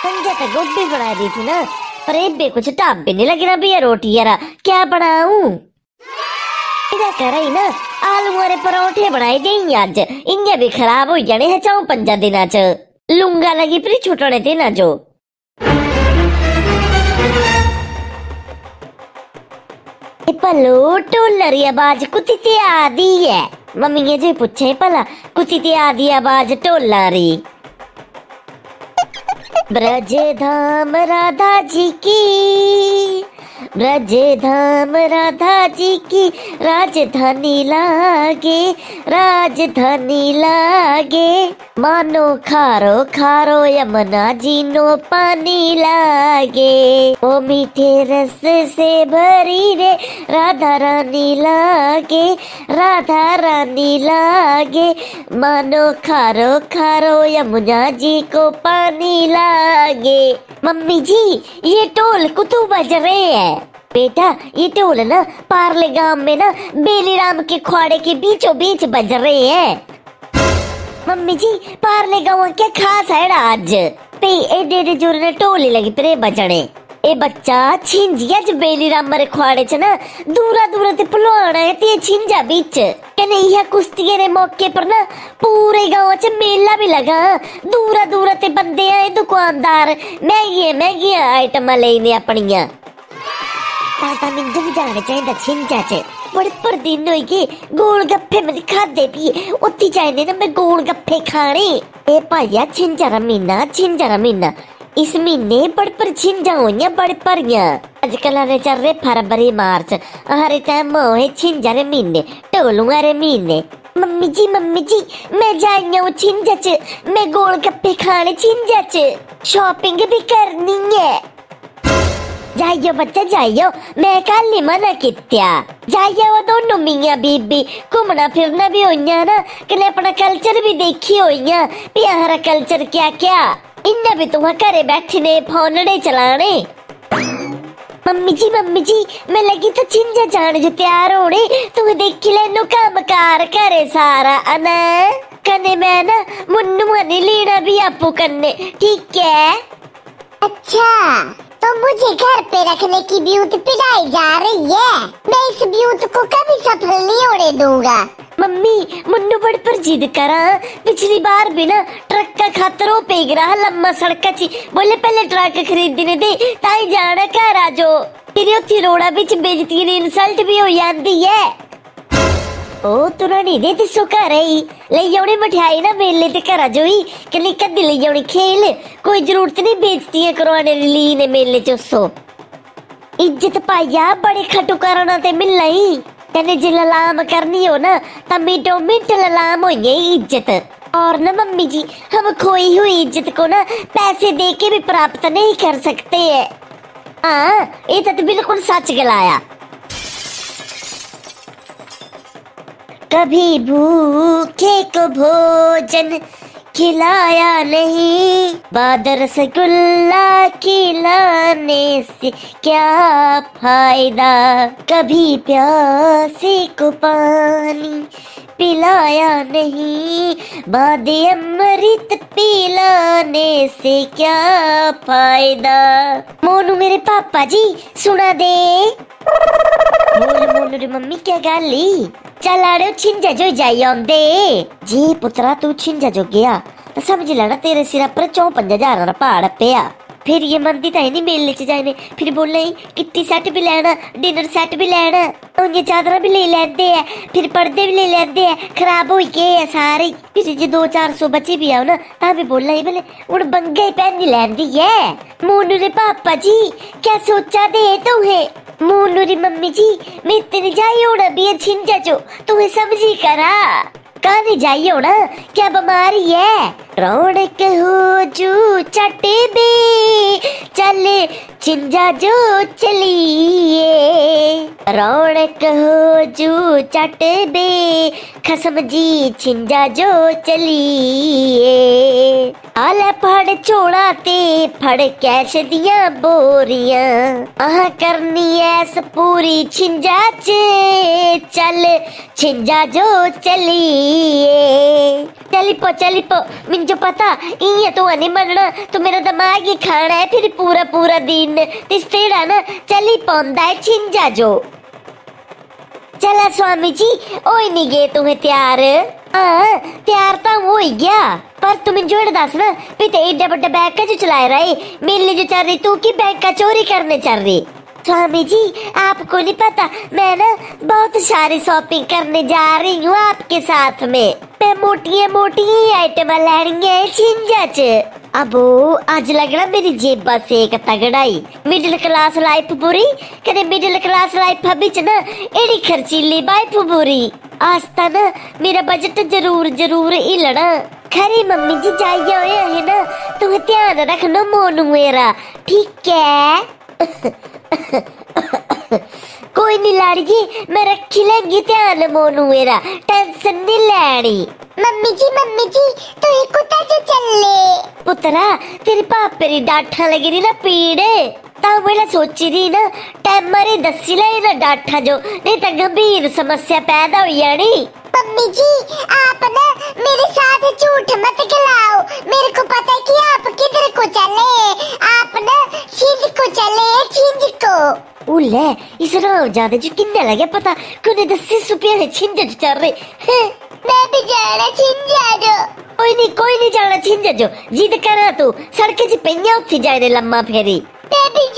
संजय तो गोभी बना दी थी ना, पर एबे कुछ टाप भी नहीं लग रहा भैया रोटी यारा क्या बनाऊं। इधर कर ही ना आलू वाले परोठे बनाए देंगे आज, इन्हें भी खराब हो जाने हैं 4-5 दिन च लूंगा लगी फिर छुटने थे ना जो। पलो टोलरी आवाज कुत्ती आदि है, मम्मी ये जो पूछे भला कुत्ती आदि आवाज टोलरी। ब्रज धाम राधा जी की, ब्रज धाम राधा जी की राजधानी लागे, राजधानी लागे। मानो खारो खारो यमुना जी नो पानी लागे, ओ मीठे रस से भरी रे राधा रानी लागे, राधा रानी लागे। मानो खारो खारो यमुना जी को पानी लागे। मम्मी जी ये ढोल कुतु बज रहे हैं। बेटा ये ढोल ना पार्ले गांव में ना बेलीराम के अखाड़े के बीचों बीच बज रहे हैं। मम्मी जी पार्ले गांव क्या खास है आज पे एडे एडे जोर ने ढोल लगी परे बजने। ए बच्चा छिंजिया ज बेलीराम मरे अखाड़े च ना दूरा दूरा ते पहलवान है ते छिंजा बीच कन्हैया कुश्ती रे मौके पर ना पूरे गांव च मेला भी लगा। दूरा दूरा ते बंदे आए दुकानदार महंगी आइटम लेने अपनिया। ताता मिंजो भी जाने चाहिए छिंजा च बड़े पर दिन होई गए गोल गप्पे में खादे पिए उत्ती चाहिए ना मैं गोल गप्पे खाने। ए भाइया छिंजा महीना इस महीने बड़ पर छिंजा होइया बड़ परियां। आजकल हरे चल रहे फरवरी मार्च हरे टाइम होए छिंजा रे महीने ढोलुआ रे महीने। मम्मी जी मैं जाइया हूँ छिंजा च, मैं गोल गप्पे खाने छिंजा च, शॉपिंग भी करनी है। जाइयो बच्चा जाइयो, मैं कल ही मना कित्या। जाइयो वो दोनों मियां बीबी घूमना फिरना भी होइया ना कने अपना कल्चर भी देखी होइया भी हमारा कल्चर क्या क्या। इन्ना भी तुम्हें घरे बैठने फोनड़े चलाने। मम्मी जी मैं लगी तो छिंजा जाने जो तैयार होने तुम्हें देखी लेनो काम कार करे सारा अना कने मैं ना मुन्नू नहीं लेना भी आपू करने ठीक है। अच्छा तो मुझे घर पे रखने की ब्यूत पिलाई जा रही है, मैं इस ब्यूत को कभी सफल नहीं होने दूंगा। मम्मी मुन्नू बड़ पर जिद करा, पिछली बार भी ना ट्रक का खतरो पे गिरा लम्मा सड़क ची बोले पहले ट्रक खरीदने दे ताई जाना घर आ जो तेरी उठी रोड़ा बिच बेइज्जती ने इंसल्ट भी हो जाती है। ओ तुरा नहीं दे तिसो घर ही ले जाने मठियाई ना मेले ते घर जोई कली कदी ले जाने खेल कोई जरूरत नहीं बेइज्जतियां करवाने ली ने मेले च उसो। इज्जत पाइया बड़े खटू करना ते मिलना ही कने जे ललाम करनी हो ना ता मिनटों मिनट ललाम हो गई इज्जत। और ना मम्मी जी हम खोई हुई इज्जत को ना पैसे दे के भी प्राप्त नहीं कर सकते है। हाँ ये तो बिल्कुल सच गलाया। कभी भूखे को भोजन खिलाया नहीं, बादर रसगुल्ला खिलाने से क्या फायदा। कभी प्यासे को पानी पिलाया नहीं, बादे अमृत पिलाने से क्या फायदा। मोनू मेरे पापा जी सुना दे। बोल मोनू रे मम्मी क्या गाली चल आड़े छिंजा जो जाई आंदे जी पुत्रा तू छिंजा जो गया तो समझ लेना तेरे सिर पर 4-5 पहाड़ पिया। फिर ये मंदी ताई नहीं मेले च जाने फिर बोले किट्टी सेट भी लेना डिनर सेट भी लेना और ये चादर भी ले लेते हैं फिर पर्दे भी ले लेते हैं खराब हो गए है सारे। फिर जो 200-400 बचे भी आओ ना ता भी बोलना ही बोले उड़ बंगे पहन लेंदी है। मोनू रे पापा जी क्या सोचा दे तुम्हें। मोनू री मम्मी जी मैं इतनी जाई होना भी है छिंजा जो तुम्हें समझी करा कहानी जाई होना क्या बीमारी है। रौनक हो जू चटे बे चले छिंजा जो चलिए, रौनक हो जू चट बे खसम जी छिंजा जो चलिए। आले फड़ चोड़ा ते फड़ कैश दियां बोरियां, आह करनी ऐस पूरी छिंजा च चल छिंजा जो चलिए। चली पो मिंजो पता इं तू नहीं मनना, तू मेरा दिमाग ही खाना है फिर पूरा पूरा दिन तिस्तेड़ा ना चली पौंदा है छिंजा जो। चला स्वामी जी ओए नहीं गए तुम्हें तैयार? हाँ तैयार तो हो ही गया, पर तुम जो दस ना भी ते एडा बड़ा बैग का जो चला रहा है मेले जो चल रही, तू की बैग का चोरी करने चल रही? स्वामी जी आपको नहीं पता, मैं ना बहुत सारी शॉपिंग करने जा रही हूँ आपके साथ में। मैं मोटी मोटी आइटम लेनी है छिंजा च। अबो आज लगना मेरी जेबा से एक तगड़ाई। मिडिल क्लास लाइफ बुरी कदे मिडिल क्लास लाइफ बिच ना एड़ी खर्चीली लाइफ बुरी। आज ता ना मेरा बजट जरूर जरूर हिलना। खरी मम्मी जी जाइए होया है ना, तुम्हें ध्यान रखना मोनू मेरा, ठीक है? कोई नहीं लाड़गी, मैं रखी लेंगी ध्यान मोनू मेरा, टेंशन नहीं लैनी। मम्मी जी तू ही कुत्ता जो चले। पुत्रा तेरे पापे री डांठा लगी रही ना पीड़, ता वेला सोची रही ना टाइम मारे दसी ले ना डांठा जो, नहीं तो गंभीर समस्या पैदा हो जानी। मम्मी जी आप ना मेरे साथ झूठ मत खिलाओ, मेरे को पता है कि आप किधर को चले, आप ना छिंज को चले, छिंज को। उले इस राव ज्यादा जो किन्ने लगे पता कोने दस्सी सुपिया है छिंज जो चल रही है। मैं भी जाना छिंजा जो। कोई नहीं जाना छिंजा जो, जिद करा तू सड़के च पईया उठी जाने लम्मा फेरी। मैं भी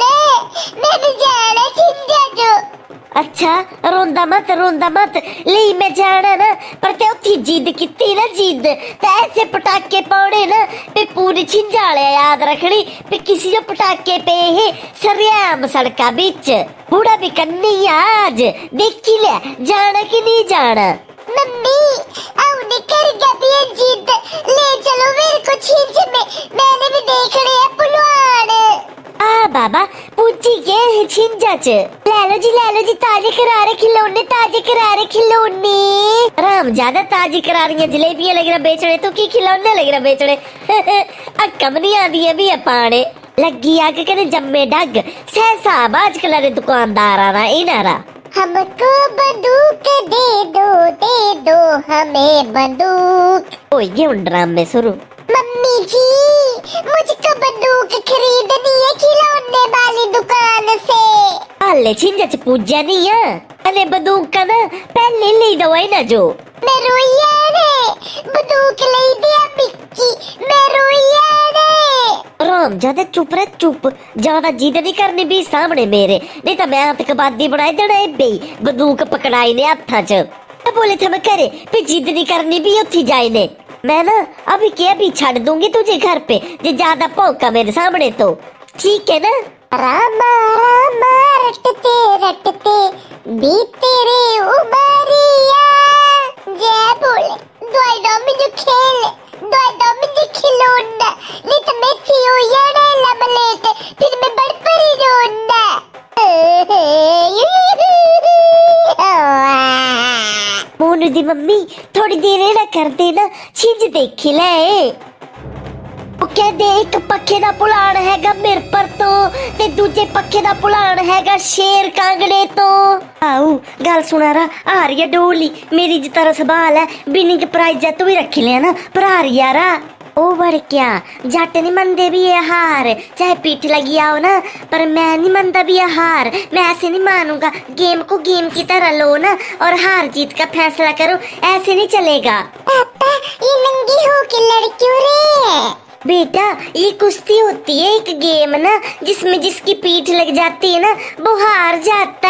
जाना छिंजा जो। अच्छा रोंदा मत ले मैं जाना ना, पर ते उठी जिद किती ना जिद ते ऐसे पटाके पाने ना पे पूरी छिंजाले याद रखनी पे किसी जो पटाके पे है सरियाम सड़का बिच बूढ़ा भी करनी आज देखी ले जाना कि नहीं जाना। मम्मी औने कर गया जिद, ले चलो मेरे को छिंज में, मैंने भी देखने है पुलवान। आ बाबा पूछी के छिंजा च ले लो जी ताजे करारे खिलौने। राम ज्यादा ताजी करारियां जलेबियां लग रहा बेचने, तो की खिलौने लग रहा बेचने। अक्कम नहीं आदी है भी पाने लगी आग कने जम्मे डग सहसा आजकल रे दुकानदार आना इनारा। हमको बंदूक दे दो हमें बंदूक। ओ ये ड्रामे शुरू। मम्मी जी मुझको बंदूक खरीदनी है खिलौने वाली दुकान से। हाले छिंजा च पूजा नहीं है, अरे बंदूक का ना पहले ले दो ना जो। मैं रोइया ने बंदूक ले दिया मिक्की, मैं रोइया ने। राम ज्यादा चुप रह चुप, ज्यादा जिद नहीं करनी भी सामने मेरे, नहीं तो मैं आतंकवादी बनाई देना बे बंदूक पकड़ाई ने हाथा च। बोले थे मैं करे पे जिद नहीं करनी भी उठी जाए ने। मैं ना अभी क्या भी छाड़ दूंगी तुझे घर पे जे ज्यादा भौंका मेरे सामने तो, ठीक है ना? रामा रटते बीते रे उमरिया, जय बोले दवाई दो मुझे खेल, दवाई दो मुझे खिलौना, नहीं तो मैं थी हो याना लमलेट, फिर मैं बड़ परी रोना। मोनू दी मम्मी थोड़ी देर ना कर देना, छिंज देखी ले। कहते एक पक्खे दा पुलान हैगा मेरे पर तो ते दूजे पक्खे दा पुलान हैगा शेर कांगड़े तो। आओ गल सुना रहा आ रही है डोली मेरी जितना सवाल है बिनी के प्राइज तू भी रखी ले ना भरा रही यारा। ओ बर क्या जट नहीं मनते भी ये हार, चाहे पीठ लगी आओ ना, पर मैं नहीं मनता भी ये हार। मैं ऐसे नहीं मानूंगा, गेम को गेम की तरह लो ना और हार जीत का फैसला करो, ऐसे नहीं चलेगा। पापा ये नंगी हो के लड़कियों रे। बेटा ये कुश्ती होती है एक गेम ना, जिसमें जिसकी पीठ लग जाती है ना वो हार जाता है।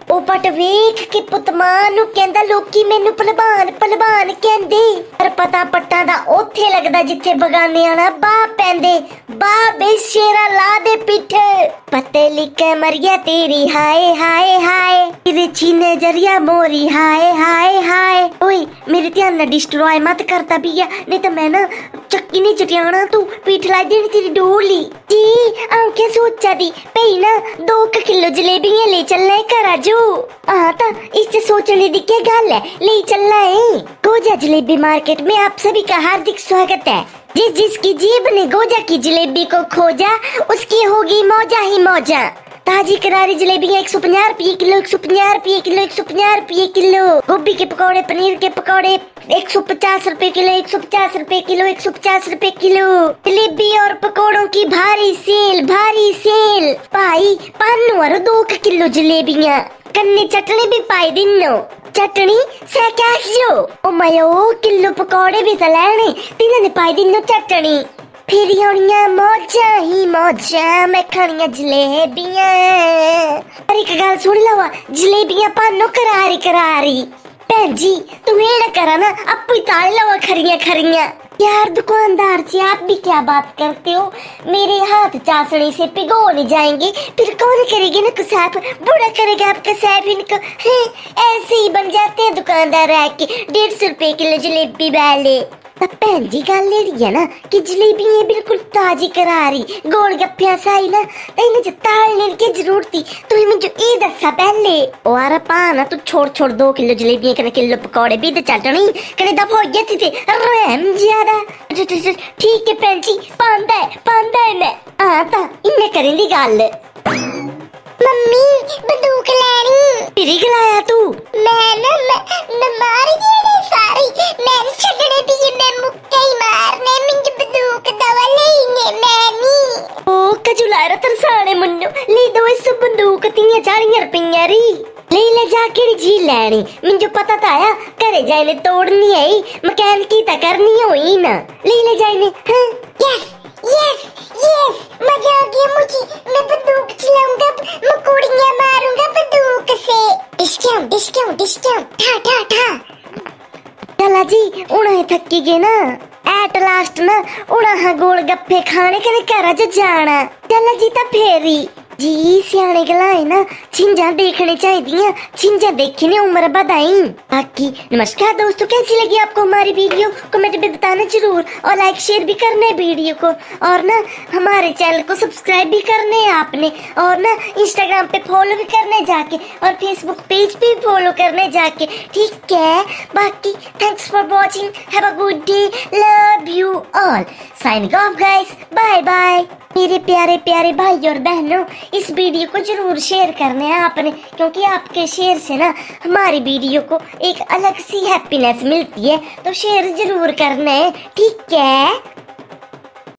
ਉਹ ਪਟ ਵੇਖ ਕੇ ਪੁੱਤ ਮਾਂ ਨੂੰ ਕਹਿੰਦਾ ਲੋਕੀ ਮੈਨੂੰ ਭਲਵਾਨ ਭਲਵਾਨ ਕਹਿੰਦੇ, ਪਰ ਪਤਾ ਪੱਟਾਂ ਦਾ ਉੱਥੇ ਲੱਗਦਾ ਜਿੱਥੇ ਬਗਾਨਿਆਂ ਨਾਲ ਬਾਹ ਪੈਂਦੇ। ਬਾਹ ਬੇਸ਼ੇਰਾ ਲਾ ਦੇ ਪਿੱਠੇ ਪਤਲੀ ਕਮਰਿਆ ਤੇਰੀ ਹਾਏ ਹਾਏ ਹਾਏ, तिरछी नजरिया मोरी हाय हाय हाय। ओए मेरे ध्यान ना डिस्ट्रॉय मत करता भैया, नहीं तो मैं ना चक्की नहीं चटियाना तू पीठ लाई देनी तेरी डोली। जी आंखें सोचा दी भई ना 2 किलो जलेबियां ले चलना है घर आजो। हाँ तो इससे सोचने दी क्या गल है, ले चलना है। गोजा जलेबी मार्केट में आप सभी का हार्दिक स्वागत है। जिसकी जीभ ने गोजा की जलेबी को खोजा उसकी होगी मौजा ही मौजा। ताजी करारी जलेबियां 150 रुपये किलो, 150 रुपये किलो, 150 रुपये किलो। गोभी के पकौड़े, पनीर के पकौड़े 150 रुपए किलो, 150 रुपए किलो, 150 रुपए किलो। जलेबी और पकौड़ों की भारी सेल, भारी सेल। भाई 2 किलो जलेबियां, कन्ने चटनी भी पाई दिनो। चटनी सैकैसो ओ मयो, किलो पकौड़े भी तो लेने, तिन्हां ने पाई दिनो चटनी। फिर होनियां मौजा ही मौजा, मैं खानियां जलेबियां। पर एक गल सुन लवा, जलेबियां पानो करारी करारी। भैन जी तुम एड़ा करा ना, आपू ही ताल लवा खरियां खरियां। यार दुकानदार जी आप भी क्या बात करते हो, मेरे हाथ चाशनी से पिघो नहीं जाएंगे, फिर कौन करेगी ना साफ, बुरा करेगा आपका साफ इनको। ऐसे ही बन जाते हैं दुकानदार आके 150 रुपए किलो जलेबी वाले। भैन जी गल है ना कि जलेबियां बिल्कुल ताजी करारी गोलगप्पियां साई ना, इन्हें जो तालने की जरूरत थी, तो मुझे ये दसा पहले। और पा ना तू छोड़ छोड़ 2 किलो जलेबियां कने किलो पकौड़े भी तो चटनी कने दफा हो जाती थी रहम ज्यादा। ठीक है भैन जी पांदा है मैं। हाँ तो इन्हें करेंगी गल। मम्मी बंदूक लेनी फिर गलाया तू, मैं मार देने सारी, मैं छड़ने भी मैं मुक्के ही मारने, मुझे बंदूक दवा लेने मैनी। ओ कजुलारा तरसाने मुन्नो ले दो इस बंदूक 40 रुपया री ले जा केड़ी जी लेनी। मुझे पता था आया घरे जाने तोड़नी आई, मैकेनिकी ता करनी होई ना, ले जाने। हाँ यस यस यस मजा आ गया मुझे, मैं बंदूक चलाऊंगा, मकोड़ियां मारूंगा बंदूक से। डिस्काउंट ठा ठा ठा। चला जी उन्हें थकी गए ना, एट लास्ट ना उन्हें गोलगप्पे खाने के घर च जाना। चला जी ता फेरी जी सियाने गलाए ना छिंजा देखने चाहिए, छिंजा देखी ने उम्र बधाई। बाकी नमस्कार दोस्तों, कैसी लगी आपको हमारी वीडियो कमेंट में बताना जरूर, और लाइक शेयर भी करना है वीडियो को, और ना हमारे चैनल को सब्सक्राइब भी करने हैं आपने, और ना इंस्टाग्राम पे फॉलो भी करने जाके, और फेसबुक पेज पे भी फॉलो करने जाके, ठीक है। बाकी thanks for watching, have a good day, love you all, signing off guys, bye bye. मेरे प्यारे प्यारे भाई और बहनों, इस वीडियो को जरूर शेयर करना है आपने, क्योंकि आपके शेयर से ना हमारी वीडियो को एक अलग सी हैप्पीनेस मिलती है, तो शेयर जरूर करना है, ठीक है।